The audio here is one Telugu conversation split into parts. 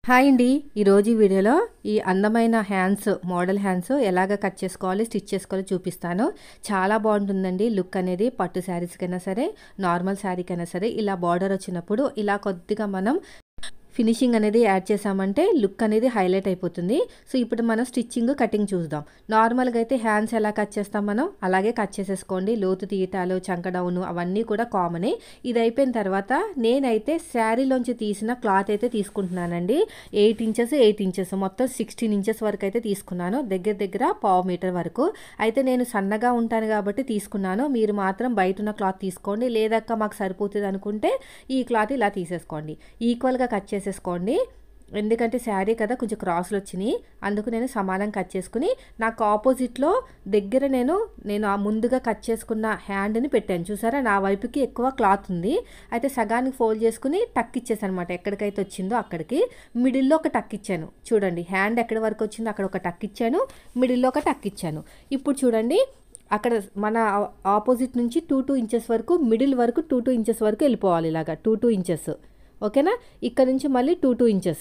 హాయ్ అండి. ఈరోజు ఈ వీడియోలో ఈ అందమైన హ్యాండ్స్ మోడల్ హ్యాండ్స్ ఎలాగ కట్ చేసుకోవాలి, స్టిచ్ చేసుకోవాలో చూపిస్తాను. చాలా బాగుంటుందండి లుక్ అనేది. పట్టు శారీస్కైనా సరే, నార్మల్ శారీకైనా సరే ఇలా బార్డర్ వచ్చినప్పుడు ఇలా కొద్దిగా మనం ఫినిషింగ్ అనేది యాడ్ చేసామంటే లుక్ అనేది హైలైట్ అయిపోతుంది. సో ఇప్పుడు మనం స్టిచ్చింగ్, కటింగ్ చూద్దాం. నార్మల్గా అయితే హ్యాండ్స్ ఎలా కట్ చేస్తాం మనం అలాగే కట్ చేసేసుకోండి. లోతు తీయటాలు, చంక డౌను అవన్నీ కూడా కామనే. ఇది అయిపోయిన తర్వాత నేనైతే శారీలోంచి తీసిన క్లాత్ అయితే తీసుకుంటున్నానండి. 8 ఇంచెస్ 8 ఇంచెస్ మొత్తం 16 ఇంచెస్ వరకు అయితే తీసుకున్నాను. దగ్గర పావు మీటర్ వరకు. అయితే నేను సన్నగా ఉంటాను కాబట్టి తీసుకున్నాను. మీరు మాత్రం బయట ఉన్న క్లాత్ తీసుకోండి. లేదక్క మాకు సరిపోతుంది అనుకుంటే ఈ క్లాత్ ఇలా తీసేసుకోండి. ఈక్వల్గా కట్ చేసేసుకోండి. ఎందుకంటే శారీ కదా కొంచెం క్రాస్లు వచ్చినాయి, అందుకు నేను సమానం కట్ చేసుకుని నాకు ఆపోజిట్లో దగ్గర నేను ఆ ముందుగా కట్ చేసుకున్న హ్యాండ్ని పెట్టాను. చూసారా, నా వైపుకి ఎక్కువ క్లాత్ ఉంది. అయితే సగానికి ఫోల్డ్ చేసుకుని టక్ ఇచ్చేసాను అనమాట. ఎక్కడికైతే వచ్చిందో అక్కడికి మిడిల్లో ఒక టక్ ఇచ్చాను. చూడండి, హ్యాండ్ ఎక్కడి వరకు వచ్చిందో అక్కడ ఒక టక్ ఇచ్చాను, మిడిల్లో ఒక టక్ ఇచ్చాను. ఇప్పుడు చూడండి, అక్కడ మన ఆపోజిట్ నుంచి 2 ఇంచెస్ వరకు, మిడిల్ వరకు 2 ఇంచెస్ వరకు వెళ్ళిపోవాలి. ఇలాగా 2 ఇంచెస్. ఓకేనా. ఇక్కడ నుంచి మళ్ళీ 2 ఇంచెస్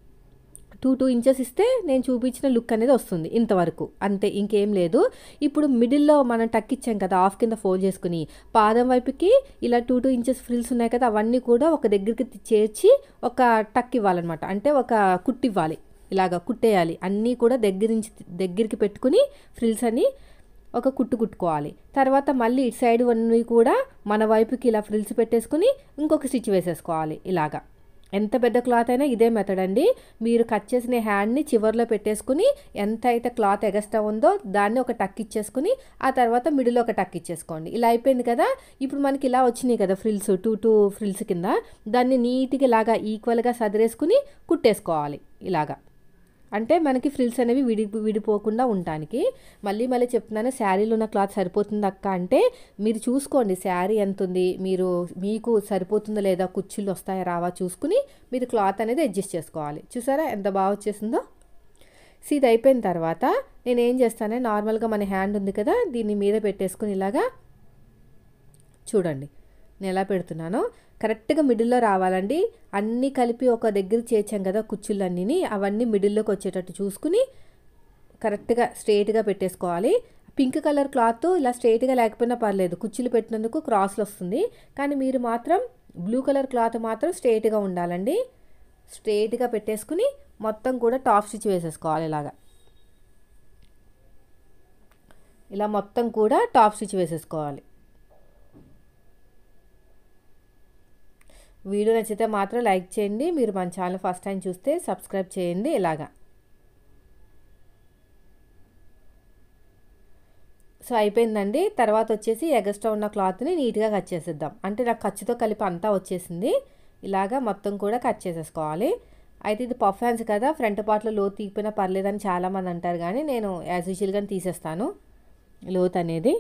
2 ఇంచెస్ ఇస్తే నేను చూపించిన లుక్ అనేది వస్తుంది. ఇంతవరకు అంతే, ఇంకేం లేదు. ఇప్పుడు మిడిల్లో మనం టక్ ఇచ్చాం కదా, హాఫ్ కింద ఫోల్డ్ చేసుకుని పాదం వైపుకి ఇలా 2 ఇంచెస్ ఫ్రిల్స్ ఉన్నాయి కదా, అవన్నీ కూడా ఒక దగ్గరికి చేర్చి ఒక టక్ ఇవ్వాలన్నమాట. అంటే ఒక కుట్టు ఇవ్వాలి, ఇలాగా కుట్టేయాలి. అన్నీ కూడా దగ్గరికి పెట్టుకుని ఫ్రిల్స్ అని ఒక కుట్టు కుట్టుకోవాలి. తర్వాత మళ్ళీ ఇటు సైడ్ అన్నీ కూడా మన వైపుకి ఇలా ఫ్రిల్స్ పెట్టేసుకుని ఇంకొక స్టిచ్ వేసేసుకోవాలి. ఇలాగా ఎంత పెద్ద క్లాత్ అయినా ఇదే మెథడ్ అండి. మీరు కట్ చేసిన హ్యాండ్ని చివర్లో పెట్టేసుకుని ఎంత అయితే క్లాత్ ఎగస్ట్రా ఉందో దాన్ని ఒక టక్ ఇచ్చేసుకుని ఆ తర్వాత మిడిల్లో ఒక టక్ ఇచ్చేసుకోండి. ఇలా అయిపోయింది కదా. ఇప్పుడు మనకి ఇలా వచ్చినాయి కదా ఫ్రిల్స్, 2 ఫ్రిల్స్ కింద. దాన్ని నీట్గా ఇలాగా ఈక్వల్గా సదిరేసుకుని కుట్టేసుకోవాలి. ఇలాగా అంటే మనకి ఫ్రిల్స్ అనేవి విడిపోకుండా ఉండటానికి. మళ్ళీ చెప్తున్నాను, శారీలో ఉన్న క్లాత్ సరిపోతుంది అక్క అంటే మీరు చూసుకోండి శారీ ఎంత ఉంది, మీకు సరిపోతుందా లేదా, కుచ్చులు వస్తాయా రావా చూసుకుని మీరు క్లాత్ అనేది అడ్జస్ట్ చేసుకోవాలి. చూసారా ఎంత బాగా వచ్చేసిందో. ఇది అయిపోయిన తర్వాత నేను ఏం చేస్తానే, నార్మల్గా మన హ్యాండ్ ఉంది కదా, దీన్ని మీద పెట్టేసుకుని ఇలాగా చూడండి నేను ఎలా పెడుతున్నానో కరెక్ట్గా మిడిల్లో రావాలండి. అన్నీ కలిపి ఒక దగ్గర చేర్చాం కదా కుచ్చులన్నీ, అవన్నీ మిడిల్లోకి వచ్చేటట్టు చూసుకుని కరెక్ట్గా స్ట్రైట్గా పెట్టేసుకోవాలి. పింక్ కలర్ క్లాత్ ఇలా స్ట్రైట్గా లేకపోయినా పర్లేదు, కుచ్చులు పెట్టినందుకు క్రాస్లు వస్తుంది. కానీ మీరు మాత్రం బ్లూ కలర్ క్లాత్ మాత్రం స్ట్రైట్గా ఉండాలండి. స్ట్రైట్గా పెట్టేసుకుని మొత్తం కూడా టాప్ స్టిచ్ వేసేసుకోవాలి. ఇలా మొత్తం కూడా టాప్ స్టిచ్ వేసేసుకోవాలి. వీడియో నచ్చితే మాత్రం లైక్ చేయండి. మీరు మన ఛానల్ ఫస్ట్ టైం చూస్తే సబ్స్క్రైబ్ చేయండి. ఇలాగా సో అయిపోయిందండి. తర్వాత వచ్చేసి ఎగస్ట్రా ఉన్న క్లాత్ని నీట్గా కట్ చేసేద్దాం. అంటే నాకు ఖర్చుతో కలిపి అంతా వచ్చేసింది. ఇలాగా మొత్తం కూడా కట్ చేసేసుకోవాలి. అయితే ఇది పఫ్ హ్యాండ్స్ కదా, ఫ్రంట్ పార్ట్లో లోతు తీయకపోయినా పర్లేదని చాలామంది అంటారు, కానీ నేను యాజ్ యూజువల్గా తీసేస్తాను లోతు అనేది.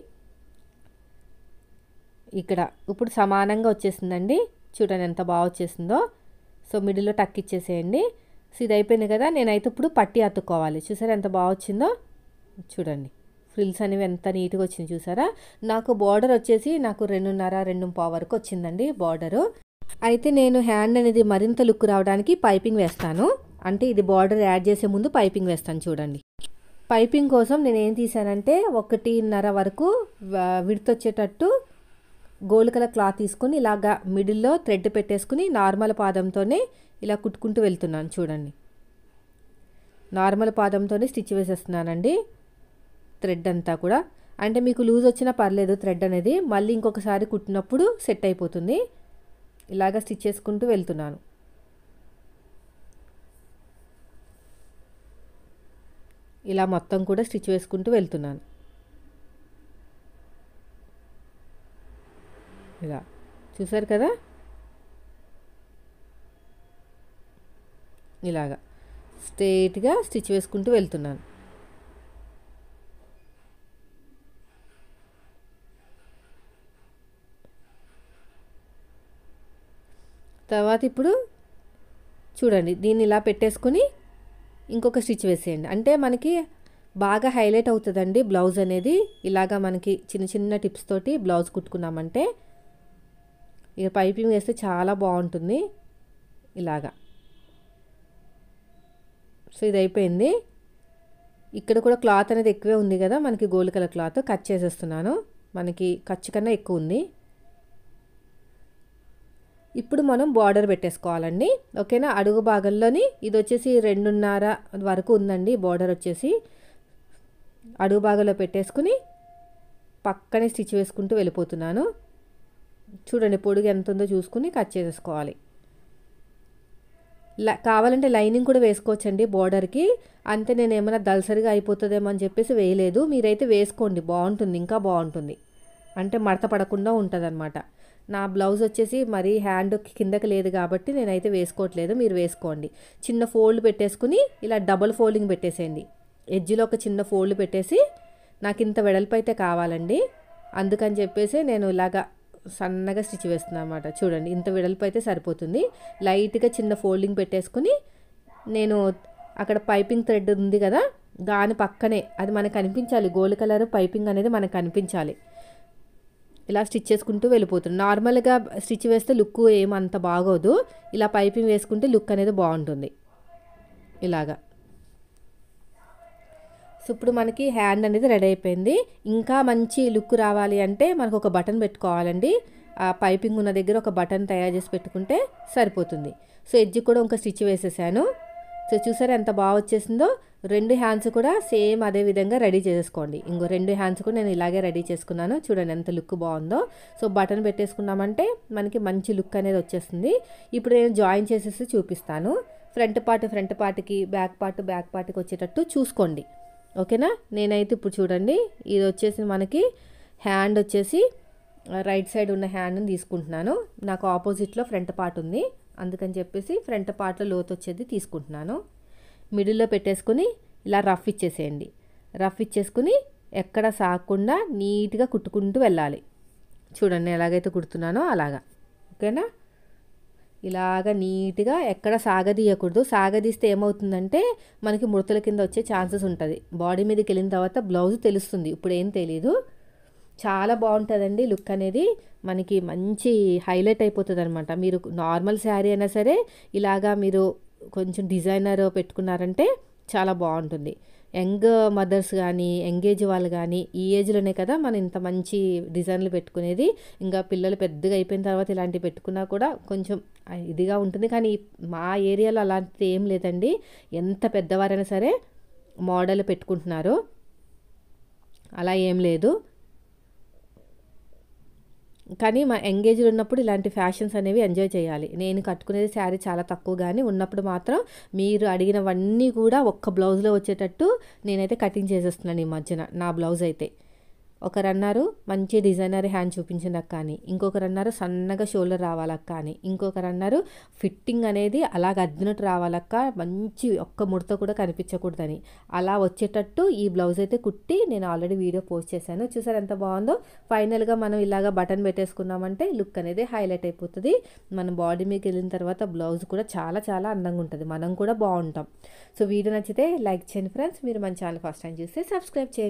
ఇక్కడ ఇప్పుడు సమానంగా వచ్చేసిందండి. చూడండి ఎంత బాగా వచ్చేసిందో. సో మిడిల్లో టక్ ఇచ్చేసేయండి. సో ఇది అయిపోయింది కదా. నేనైతే ఇప్పుడు పట్టి అతుక్కోవాలి. చూసారా ఎంత బాగా వచ్చిందో. చూడండి ఫ్రిల్స్ అనేవి ఎంత నీట్గా వచ్చింది చూసారా. నాకు బార్డర్ వచ్చేసి నాకు 2.5 వరకు వచ్చిందండి బార్డరు. అయితే నేను హ్యాండ్ అనేది మరింత లుక్ రావడానికి పైపింగ్ వేస్తాను. అంటే ఇది బార్డర్ యాడ్ చేసే ముందు పైపింగ్ వేస్తాను. చూడండి, పైపింగ్ కోసం నేను ఏం తీసానంటే 1.5 వరకు విడ్త్ వచ్చేటట్టు గోల్డ్ కలర్ క్లాత్ తీసుకుని ఇలాగా మిడిల్లో థ్రెడ్ పెట్టేసుకుని నార్మల్ పాదంతోనే ఇలా కుట్టుకుంటూ వెళ్తున్నాను. చూడండి, నార్మల్ పాదంతోనే స్టిచ్ వేసేస్తున్నానండి థ్రెడ్ అంతా కూడా. అంటే మీకు లూజ్ వచ్చినా పర్లేదు థ్రెడ్ అనేది, మళ్ళీ ఇంకొకసారి కుట్టినప్పుడు సెట్ అయిపోతుంది. ఇలాగా స్టిచ్ చేసుకుంటూ వెళ్తున్నాను. ఇలా మొత్తం కూడా స్టిచ్ వేసుకుంటూ వెళ్తున్నాను. ఇలా చూసారు కదా. ఇలాగా స్ట్రైట్గా స్టిచ్ వేసుకుంటూ వెళ్తున్నాను. తర్వాత ఇప్పుడు చూడండి, దీన్ని ఇలా పెట్టేసుకుని ఇంకొక స్టిచ్ వేసేయండి. అంటే మనకి బాగా హైలైట్ అవుతుందండి బ్లౌజ్ అనేది. ఇలాగా మనకి చిన్న టిప్స్ తోటి బ్లౌజ్ కుట్టుకున్నామంటే ఇక పైపింగ్ వేస్తే చాలా బాగుంటుంది. ఇలాగా సో ఇది అయిపోయింది. ఇక్కడ కూడా క్లాత్ అనేది ఎక్కువే ఉంది కదా, మనకి గోల్డ్ కలర్ క్లాత్ కట్ చేసేస్తున్నాను. మనకి ఖర్చు కన్నా ఎక్కువ ఉంది. ఇప్పుడు మనం బార్డర్ పెట్టేసుకోవాలండి. ఓకేనా. అడుగు భాగంలోని ఇది వచ్చేసి 2.5 వరకు ఉందండి బార్డర్ వచ్చేసి. అడుగు భాగంలో పెట్టేసుకుని పక్కనే స్టిచ్ వేసుకుంటూ వెళ్ళిపోతున్నాను. చూడండి పొడుగు ఎంత ఉందో చూసుకుని కట్ చేసేసుకోవాలి. కావాలంటే లైనింగ్ కూడా వేసుకోవచ్చండి బార్డర్కి. అంతే, నేను ఏమైనా దళసరిగా అయిపోతుందేమో అని చెప్పేసి వేయలేదు. మీరైతే వేసుకోండి, బాగుంటుంది, ఇంకా బాగుంటుంది. అంటే మడత పడకుండా ఉంటుంది అనమాట. నా బ్లౌజ్ వచ్చేసి మరీ హ్యాండ్ కిందకి లేదు కాబట్టి నేనైతే వేసుకోవట్లేదు, మీరు వేసుకోండి. చిన్న ఫోల్డ్ పెట్టేసుకుని ఇలా డబుల్ ఫోల్డింగ్ పెట్టేసేయండి. ఎడ్జ్లో ఒక చిన్న ఫోల్డ్ పెట్టేసి, నాకు ఇంత వెడల్పు అయితే కావాలండి, అందుకని చెప్పేసి నేను ఇలాగా సన్నగా స్టిచ్ వేస్తున్నాను అనమాట. చూడండి ఇంత వెడల్పు అయితే సరిపోతుంది. లైట్గా చిన్న ఫోల్డింగ్ పెట్టేసుకుని నేను అక్కడ పైపింగ్ థ్రెడ్ ఉంది కదా, దాని పక్కనే అది మనకు కనిపించాలి, గోల్డ్ కలర్ పైపింగ్ అనేది మనకు కనిపించాలి. ఇలా స్టిచ్ చేసుకుంటూ వెళ్ళిపోతుంది. నార్మల్గా స్టిచ్ వేస్తే లుక్ ఏమంత బాగోదు, ఇలా పైపింగ్ వేసుకుంటే లుక్ అనేది బాగుంటుంది ఇలాగా. సో ఇప్పుడు మనకి హ్యాండ్ అనేది రెడీ అయిపోయింది. ఇంకా మంచి లుక్ రావాలి అంటే మనకు ఒక బటన్ పెట్టుకోవాలండి. ఆ పైపింగ్ ఉన్న దగ్గర ఒక బటన్ తయారు చేసి పెట్టుకుంటే సరిపోతుంది. సో ఎడ్జ్ కూడా ఒక స్టిచ్ వేసేసాను. సో చూసారా ఎంత బాగా వచ్చేసిందో. 2 హ్యాండ్స్ కూడా సేమ్ అదే విధంగా రెడీ చేసుకోండి. ఇంకో 2 హ్యాండ్స్ కూడా నేను ఇలాగే రెడీ చేసుకున్నాను. చూడండి ఎంత లుక్ బాగుందో. సో బటన్ పెట్టేసుకున్నామంటే మనకి మంచి లుక్ అనేది వచ్చేస్తుంది. ఇప్పుడు నేను జాయిన్ చేసేసి చూపిస్తాను. ఫ్రంట్ పార్ట్కి బ్యాక్ పార్ట్కి వచ్చేటట్టు చూసుకోండి. ఓకేనా. నేనైతే ఇప్పుడు చూడండి, ఇది వచ్చేసి మనకి హ్యాండ్ వచ్చేసి రైట్ సైడ్ ఉన్న హ్యాండ్ని తీసుకుంటున్నాను. నాకు ఆపోజిట్లో ఫ్రంట్ పార్ట్ ఉంది, అందుకని చెప్పేసి ఫ్రంట్ పార్ట్లో లోతు వచ్చేది తీసుకుంటున్నాను. మిడిల్లో పెట్టేసుకుని ఇలా రఫ్ ఇచ్చేసేయండి. రఫ్ ఇచ్చేసుకుని ఎక్కడ సాగకుండా నీట్గా కుట్టుకుంటూ వెళ్ళాలి. చూడండి ఎలాగైతే కుడుతున్నానో అలాగా. ఓకేనా. ఇలాగ నీట్గా ఎక్కడ సాగదీయకూడదు. సాగదీస్తే ఏమవుతుందంటే మనకి ముడతల కింద వచ్చే ఛాన్సెస్ ఉంటుంది. బాడీ మీదకి వెళ్ళిన తర్వాత బ్లౌజ్ తెలుస్తుంది, ఇప్పుడు ఏం తెలీదు. చాలా బాగుంటుందండి లుక్ అనేది, మనకి మంచి హైలైట్ అయిపోతుంది అనమాట. మీరు నార్మల్ శారీ అయినా సరే ఇలాగా మీరు కొంచెం డిజైనర్ పెట్టుకున్నారంటే చాలా బాగుంటుంది. యంగ్ మదర్స్ కానీ ఎంగేజ్ వాళ్ళు కానీ ఈ ఏజ్లోనే కదా మనం ఇంత మంచి డిజైన్లు పెట్టుకునేది. ఇంకా పిల్లలు పెద్దగా అయిపోయిన తర్వాత ఇలాంటివి పెట్టుకున్నా కూడా కొంచెం ఇదిగా ఉంటుంది. కానీ మా ఏరియాలో అలాంటిది ఏం లేదండి. ఎంత పెద్దవారైనా సరే మోడల్ పెట్టుకుంటున్నారు, అలా ఏం లేదు. కానీ మా ఎంగేజ్డ్ ఉన్నప్పుడు ఇలాంటి ఫ్యాషన్స్ అనేవి ఎంజాయ్ చేయాలి. నేను కట్టుకునేది శారీ చాలా తక్కువ, కానీ ఉన్నప్పుడు మాత్రం మీరు అడిగినవన్నీ కూడా ఒక్క బ్లౌజ్లో వచ్చేటట్టు నేనైతే కటింగ్ చేసేస్తున్నాను ఈ మధ్యన. నా బ్లౌజ్ అయితే ఒకరన్నారు మంచి డిజైనర్ హ్యాండ్ చూపించినకు కానీ, ఇంకొకరన్నారు సన్నగా షోల్డర్ రావాలక్క కానీ, ఇంకొకరన్నారు ఫిట్టింగ్ అనేది అలాగ అద్దినట్టు రావాలక్క, మంచి ఒక్క ముడత కూడా కనిపించకూడదని. అలా వచ్చేటట్టు ఈ బ్లౌజ్ అయితే కుట్టి నేను ఆల్రెడీ వీడియో పోస్ట్ చేశాను. చూసారు ఎంత బాగుందో. ఫైనల్గా మనం ఇలాగ బటన్ పెట్టేసుకున్నామంటే లుక్ అనేది హైలైట్ అయిపోతుంది. మన బాడీ మీదకి వెళ్ళిన తర్వాత బ్లౌజ్ కూడా చాలా చాలా అందంగా ఉంటుంది, మనం కూడా బాగుంటాం. సో వీడియో నచ్చితే లైక్ చేయండి ఫ్రెండ్స్. మీరు మన ఛానల్ ఫస్ట్ టైం చూస్తే సబ్స్క్రైబ్ చేయండి.